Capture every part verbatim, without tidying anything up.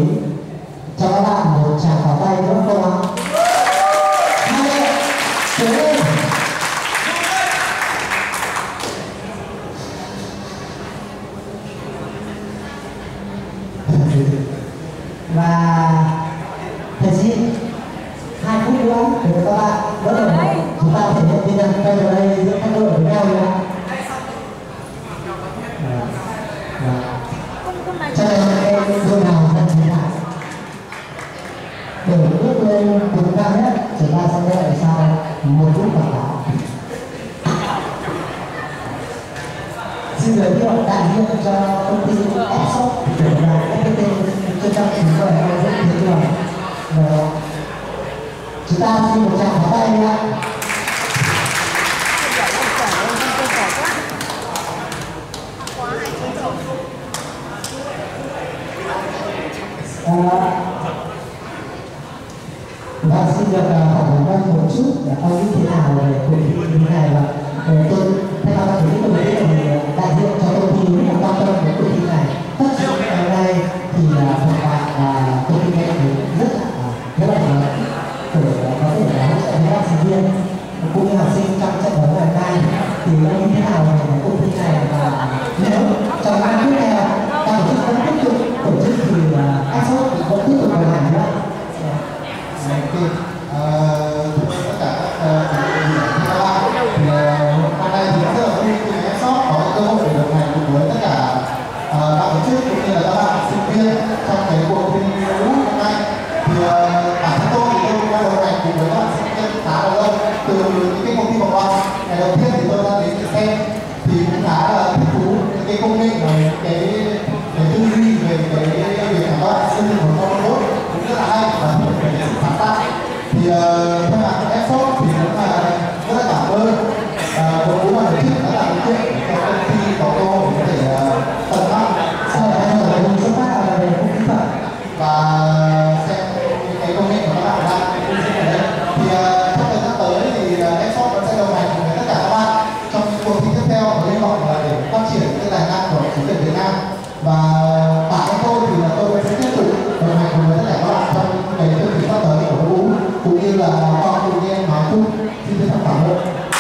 cho các bạn một tràng pháo tay nữa không ạ? Hai, trở lên. Và thầy xin hai phút nữa để các bạn bắt đầu chúng ta thể hiện tinh thần tay vào đây giữa các đội với nhau nhé. Cho nên em đội nào thân thế nào để bước lên cùng cao nhất chúng ta sẽ đợi sau một phút quảng cáo. Xin giới thiệu đại diện cho công ty F-Shop của ép pê tê cho trong chúng tôi là rất thị trường. Chúng ta xin một tràng pháo tay nhé. Và xin được hỏi hỏi một chút để ông nghĩ thế nào về cuộc thi như thế này. Và tôi thay mặt chủ tịch công ty thì đại diện cho công ty rất quan tâm đến cuộc thi này. Tất nhiên ngày nay thì phần bạn công ty này rất là rất là lớn để có thể hỗ trợ các bạn sinh viên cũng như học sinh trong trận đấu ngày nay. Thì ông nghĩ thế nào về cuộc thi này, và nếu trong năm tiếp theo ta tổ chức vẫn tiếp tục tổ chức thì F-Shop vẫn tiếp tục đồng hành nữa. Tất cả các các bạn thì hôm nay thì rất là vui khi F-Shop có cơ hội để đồng hành cùng với tất cả ban tổ chức cũng như là các bạn sinh viên trong cái cuộc thi vũ hôm nay. Thì bản thân tôi thì tôi cũng đã đồng hành cùng với các bạn sinh viên khá là lâu, từ những cái cuộc thi vòng loại ngày đầu tiên thì tôi đã đến để xem thì cũng khá là thích thú những cái công nghệ và những cái cái tư duy về cái việc các bạn xây dựng một con robot cũng rất là hay và một cái sự sáng tạo. Thì theo mặt F-Shop thì cũng là rất là cảm ơn đội ngũ ban tổ chức đã tạo điều kiện cho công ty có cơ hội có thể tận mắt sau đó là mình xuất phát là về công kỹ thuật và xem những cái công nghệ của các bạn đang cung cấp ở đây. Thì trong thời gian tới thì F-Shop vẫn sẽ đồng hành cùng với tất cả các bạn trong những cuộc thi tiếp theo, và hy vọng là để phát triển cái tài năng của chính quyền Việt Nam. Và bản thân tôi thì là tôi sẽ tiếp tục đồng hành cùng với tất cả các bạn trong cái chương trình sắp tới của vũ cũng như là con tự nhiên nói chung. Xin trân trọng cảm ơn.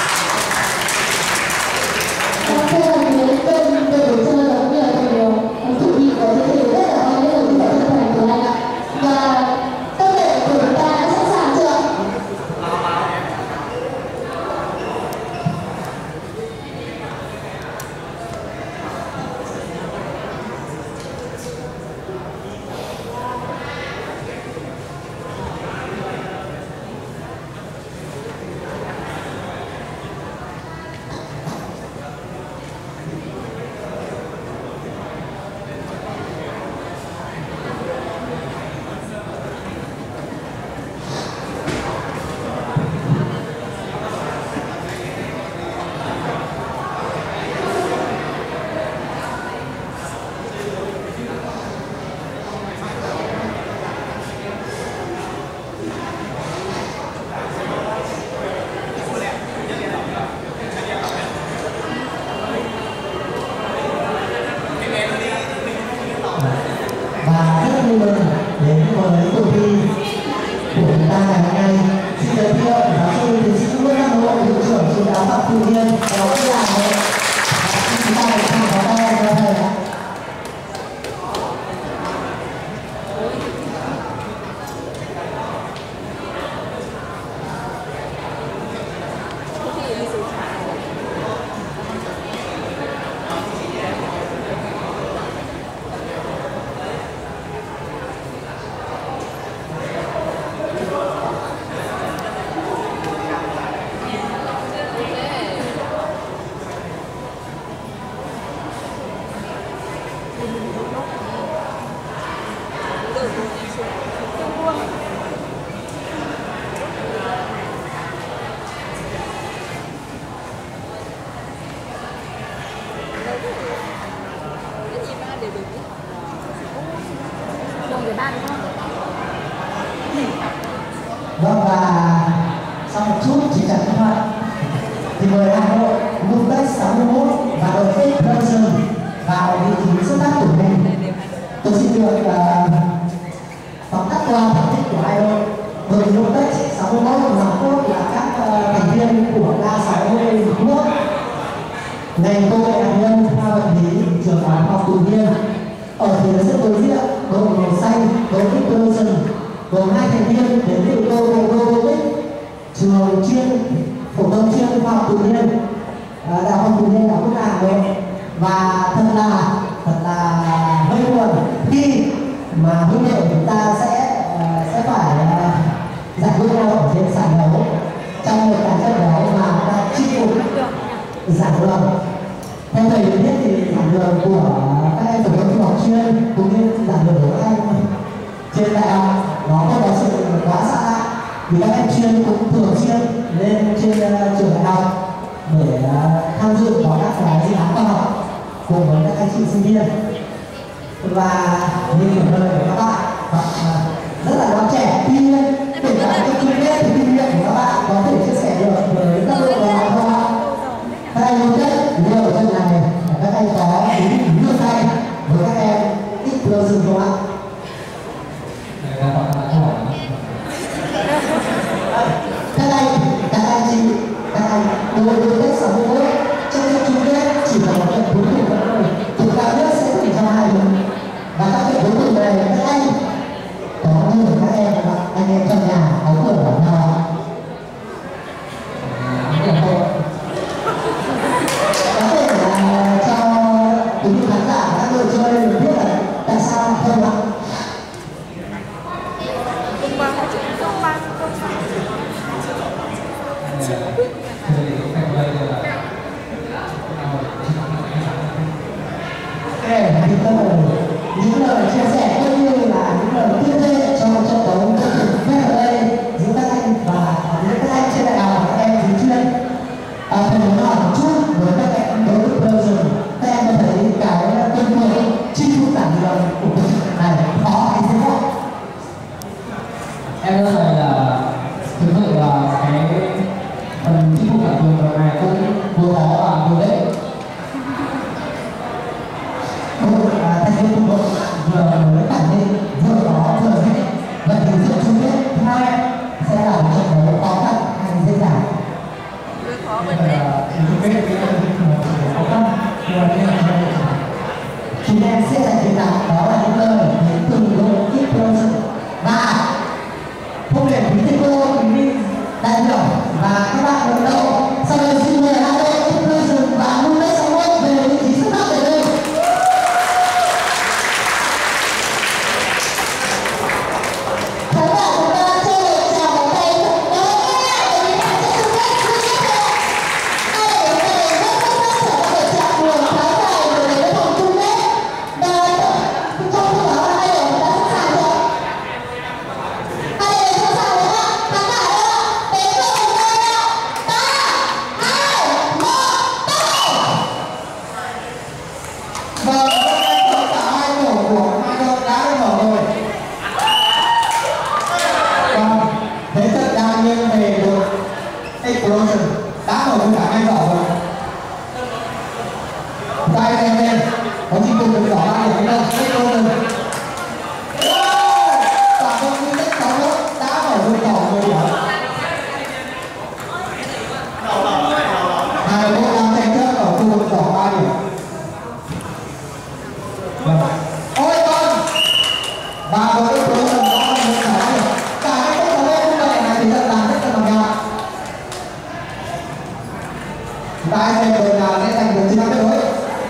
Đến với cuộc thi của chúng ta ngày hôm nay, xin giới thiệu giáo sư tiến sĩ Nguyễn Văn Hội, hiệu trưởng trường Đại học Phạm Thu Hiên, đó là chúng ta được tham gia tay cho thầy ạ. Vâng, và sau một chút chỉ chặt các bạn thì mời Hà Nội Lutex sáu mươi mốt và đội Fit Production vào vị trí xuất sắc của mình. Tôi xin được uh, qua thành tích của hai đội. Đội Nông Đất sáu mươi mốt và Cốt là các uh, thành viên của K sáu mươi mốt. Ngành công nghệ hạt nhân, khoa vật lý, trường khoa học tự nhiên. Ở phía giữa đối diện, đội màu xanh, đội Explosion, gồm hai thành viên đến từ câu lạc bộ Robotics, trường chuyên phổ thông chuyên khoa học tự nhiên, uh, đại học tự nhiên đại học Quốc gia Hà Nội. Và thật là thật là hơi buồn khi mà huynh đệ chúng ta sẽ uh, sẽ phải uh, giải quyết nhau ở trên sàn đấu trong một cái trận đấu mà đã chinh phục giảng đường. Theo thầy được biết thì giảng đường của các em phổ thông trung học chuyên cũng như giảng đường của các em trên đại học nó không có sự quá xa lạ, vì các em chuyên cũng thường xuyên lên trên uh, trường đại học để uh, tham dự vào các cái dự án khoa học cùng với các anh chị sinh viên. Và như hiểu lời của các bạn hoặc rất là non trẻ, tuy nhiên kể cả cái kinh nghiệm thì kinh nghiệm của các bạn có thể chia sẻ được với các đội đoàn không ạ? Các anh yêu nhất điều ở trận này các anh có ý đưa tay với các em Explosion không ạ? Các anh, các anh chị, các anh đối với các sáu mươi mốt trong trận chung kết chỉ là một trận cuối cùng thôi. Thủ cao nhất sẽ phải trong hai đường. Và các trận cuối cùng này các anh có như các em và anh em trong nhà có cửa bảo nhau. Có thể là cho quý vị khán giả các đội chơi được biết là tại sao không ạ? Những lời chia sẻ cũng như là những lời tuyên thệ cho trận đấu ngay ở đây giữa các anh và những các anh trên đại học và các em dưới chuyên. Thầy muốn hỏi một chút với các em đối với Explosion, các em có thấy cái tuân thủ chinh phục giảng đường của cuộc trận này khó hay dễ không? Em có thấy là thực sự là cái phần chinh phục giảng đường này cũng vừa khó và vừa dễ. Thành viên của vừa mới bản định vừa có vừa dễ. Vậy thì trận chung kết thứ hai sẽ là một trận đấu khó khăn hay dễ dàng? Trận chung kết cái khó khăn chúng em sẽ dành tiền nào đó là những lời đến từng đội Explosion và không để quý thầy cô quý vị đại biểu và các bạn đồng đội. Sau đây xin mời hai đội Explosion và Nông Đất sáu mươi mốt về vị trí xuất phát tại đây. Đã mở cả hai giỏ rồi. Tay xem xem có chỉ cùng được giỏ ba điểm đâu. Explosion. Cả đội Nông Đất sáu mươi mốt đã mở được giỏ mười điểm. Hai đội đang tranh chấp ở khu vực giỏ ba điểm. Ôi con. Và đội Explosion đã mở được giỏ ba điểm. Cả hai đội sáu mươi mốt này thì rất là rất là bằng nhau. Chúng ta xem đội nào sẽ giành được chiến thắng tuyệt đối.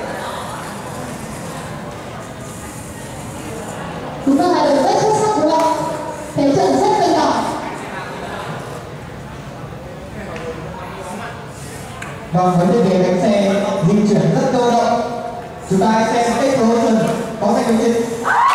Chúng ta là đội rất xuất sắc đúng không? Thế trận rất cân bằng. Vâng, với thiết kế bánh xe di chuyển rất cơ động. Chúng ta hãy xem Explosion có giành được chiến